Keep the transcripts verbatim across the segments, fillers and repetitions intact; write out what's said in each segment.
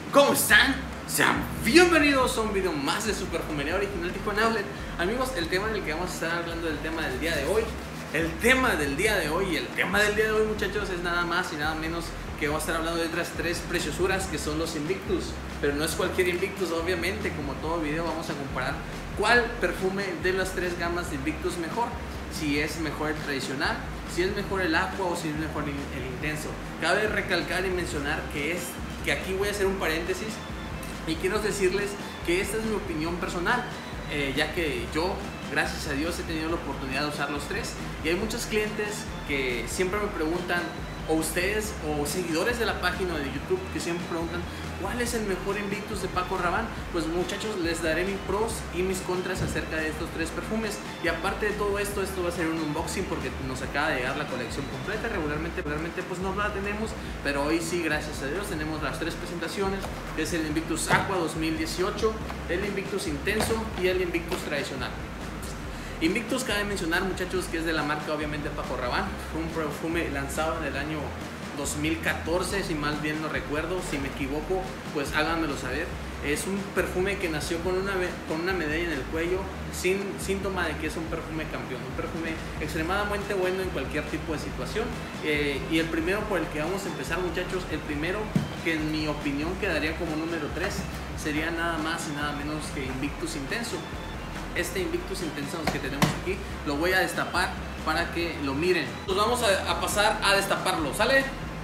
¿Cómo están? Sean bienvenidos a un video más de su perfumería original Tijuana Outlet. Amigos, el tema en el que vamos a estar hablando del tema del día de hoy El tema del día de hoy, el tema del día de hoy muchachos, es nada más y nada menos que vamos a estar hablando de otras tres preciosuras que son los Invictus. Pero no es cualquier Invictus, obviamente, como todo video vamos a comparar cuál perfume de las tres gamas de Invictus mejor. Si es mejor el tradicional, si es mejor el Aqua o si es mejor el intenso. Cabe recalcar y mencionar que, es, que aquí voy a hacer un paréntesis y quiero decirles que esta es mi opinión personal, eh, ya que yo, gracias a Dios, he tenido la oportunidad de usar los tres y hay muchos clientes que siempre me preguntan, o ustedes o seguidores de la página de YouTube que siempre preguntan ¿cuál es el mejor Invictus de Paco Rabanne? Pues muchachos, les daré mis pros y mis contras acerca de estos tres perfumes. Y aparte de todo esto, esto va a ser un unboxing porque nos acaba de llegar la colección completa. Regularmente, regularmente pues no la tenemos, pero hoy sí, gracias a Dios, tenemos las tres presentaciones, que es el Invictus Aqua dos mil dieciocho, el Invictus Intenso y el Invictus Tradicional. Invictus, cabe mencionar muchachos que es de la marca obviamente Paco Rabanne. Fue un perfume lanzado en el año dos mil catorce, si mal bien no recuerdo. Si me equivoco, pues háganmelo saber. Es un perfume que nació con una, con una medalla en el cuello, sin síntoma de que es un perfume campeón. Un perfume extremadamente bueno en cualquier tipo de situación. Eh, y el primero por el que vamos a empezar muchachos, el primero que en mi opinión quedaría como número tres, sería nada más y nada menos que Invictus Intenso. Este Invictus Intenso que tenemos aquí lo voy a destapar para que lo miren. Nos vamos a, a pasar a destaparlo, ¿sale?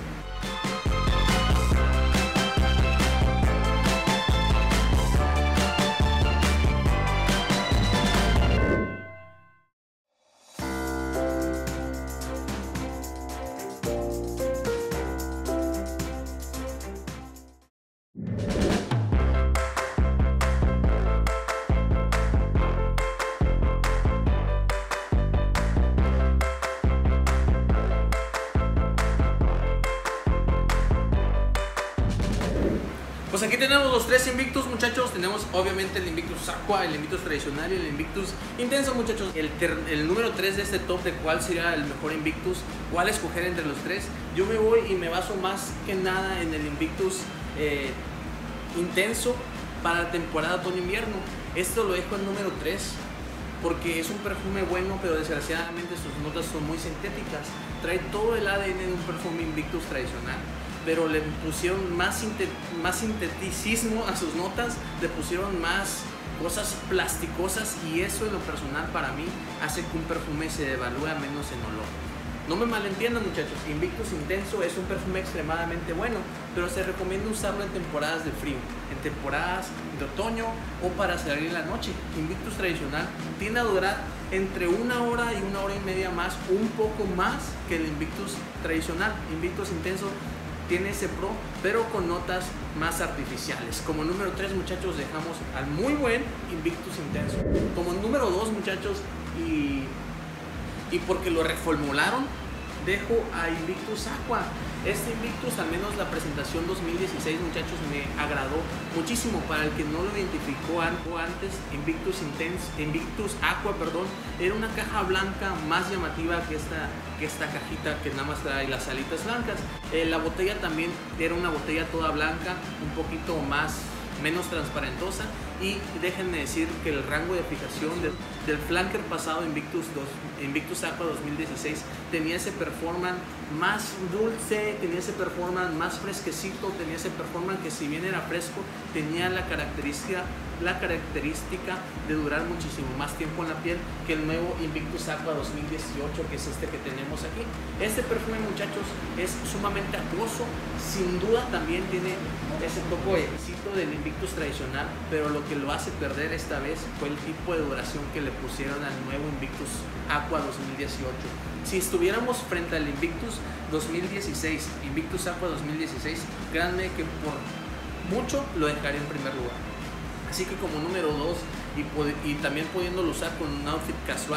Pues aquí tenemos los tres Invictus muchachos. Tenemos obviamente el Invictus Aqua, el Invictus Tradicional y el Invictus Intenso muchachos. El, ter, el número tres de este top de cuál sería el mejor Invictus, cuál escoger entre los tres, yo me voy y me baso más que nada en el Invictus eh, Intenso para la temporada otoño-invierno. Esto lo dejo en número tres porque es un perfume bueno, pero desgraciadamente sus notas son muy sintéticas. Trae todo el A D N de un perfume Invictus tradicional, pero le pusieron más, sintet más sinteticismo a sus notas, le pusieron más cosas plasticosas y eso en lo personal para mí hace que un perfume se devalúe menos en olor. No me malentiendan muchachos, Invictus Intenso es un perfume extremadamente bueno, pero se recomienda usarlo en temporadas de frío, en temporadas de otoño o para salir en la noche. Invictus Tradicional tiende a durar entre una hora y una hora y media más, un poco más que el Invictus Tradicional. Invictus Intenso tiene ese pro, pero con notas más artificiales. Como número tres muchachos dejamos al muy buen Invictus Intenso. Como número dos muchachos, y, y porque lo reformularon, dejo a Invictus Aqua. Este Invictus, al menos la presentación dos mil dieciséis muchachos, me agradó muchísimo. Para el que no lo identificó antes, Invictus Intense, Invictus Aqua, perdón, era una caja blanca más llamativa que esta, que esta cajita que nada más trae las alitas blancas. Eh, la botella también era una botella toda blanca, un poquito más menos transparentosa, y déjenme decir que el rango de fijación de, del flanker pasado Invictus, dos, Invictus Aqua dos mil dieciséis tenía ese performance más dulce, tenía ese performance más fresquecito, tenía ese performance que si bien era fresco, tenía la característica, la característica de durar muchísimo más tiempo en la piel que el nuevo Invictus Aqua dos mil dieciocho, que es este que tenemos aquí. Este perfume muchachos es sumamente acuoso, sin duda también tiene ese toquecito del Invictus Tradicional, pero lo que lo hace perder esta vez fue el tipo de duración que le pusieron al nuevo Invictus Aqua dos mil dieciocho. Si estuviéramos frente al Invictus dos mil dieciséis, Invictus Aqua dos mil dieciséis, créanme que por mucho lo dejaría en primer lugar. Así que como número dos y, y también pudiéndolo usar con un outfit casual,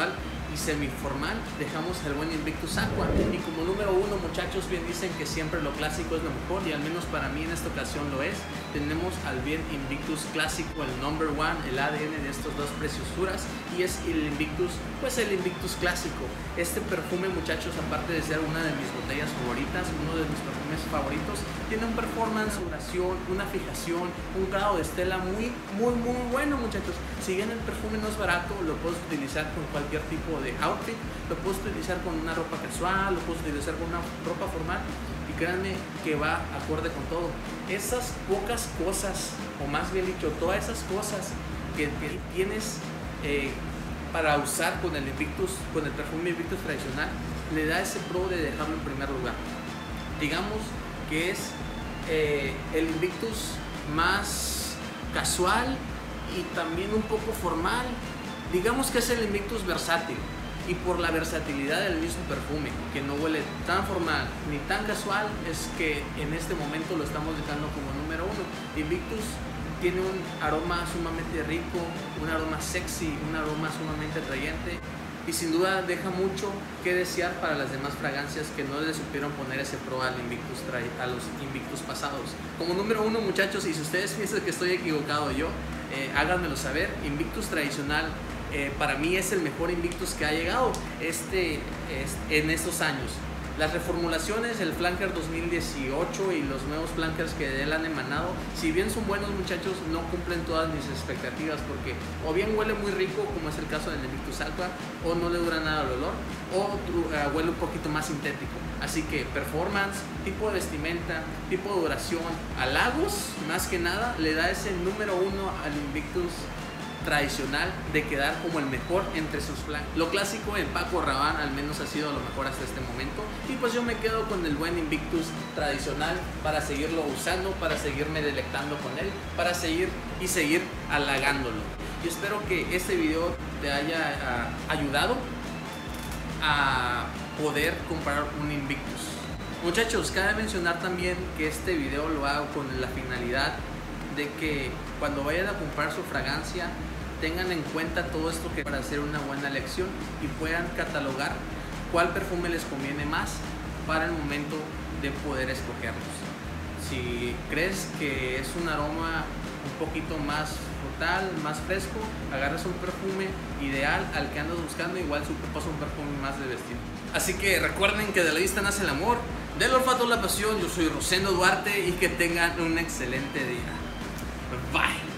y semiformal dejamos el buen Invictus Aqua. Y como número uno, muchachos, bien dicen que siempre lo clásico es lo mejor, y al menos para mí en esta ocasión lo es. Tenemos al bien Invictus clásico, el number one, el A D N de estas dos preciosuras, y es el Invictus, pues el Invictus clásico. Este perfume, muchachos, aparte de ser una de mis botellas favoritas, uno de mis perfumes favoritos, tiene un performance, duración, una fijación, un grado de estela muy, muy, muy bueno, muchachos. Si bien el perfume no es barato, lo puedes utilizar con cualquier tipo de outfit, lo puedes utilizar con una ropa casual, lo puedes utilizar con una ropa formal, y créanme que va acorde con todo. Esas pocas cosas, o más bien dicho, todas esas cosas que, que tienes eh, para usar con el Invictus, con el perfume Invictus tradicional, le da ese pro de dejarlo en primer lugar. Digamos que es eh, el Invictus más casual y también un poco formal. Digamos que es el Invictus versátil, y por la versatilidad del mismo perfume, que no huele tan formal ni tan casual, es que en este momento lo estamos dejando como número uno. Invictus tiene un aroma sumamente rico, un aroma sexy, un aroma sumamente atrayente, y sin duda deja mucho que desear para las demás fragancias que no le supieron poner ese pro al Invictus, a los Invictus pasados. Como número uno, muchachos, y si ustedes piensan que estoy equivocado yo, eh, háganmelo saber. Invictus tradicional eh, para mí es el mejor Invictus que ha llegado este, este, en estos años. Las reformulaciones, el Flanker dos mil dieciocho y los nuevos Flankers que de él han emanado, si bien son buenos, muchachos, no cumplen todas mis expectativas, porque o bien huele muy rico, como es el caso del Invictus Aqua, o no le dura nada el olor, o uh, huele un poquito más sintético. Así que performance, tipo de vestimenta, tipo de duración, halagos, más que nada, le da ese número uno al Invictus tradicional de quedar como el mejor entre sus flancos. Lo clásico en Paco Rabanne al menos ha sido lo mejor hasta este momento, y pues yo me quedo con el buen Invictus tradicional para seguirlo usando, para seguirme delectando con él, para seguir y seguir halagándolo. Y espero que este video te haya uh, ayudado a poder comprar un Invictus. Muchachos, cabe mencionar también que este video lo hago con la finalidad de que cuando vayan a comprar su fragancia tengan en cuenta todo esto, que para hacer una buena elección y puedan catalogar cuál perfume les conviene más para el momento de poder escogerlos. Si crees que es un aroma un poquito más frutal, más fresco, agarras un perfume ideal al que andas buscando, igual su es un perfume más de vestir. Así que recuerden que de la vista nace el amor, del olfato la pasión. Yo soy Rosendo Duarte y que tengan un excelente día. Bye.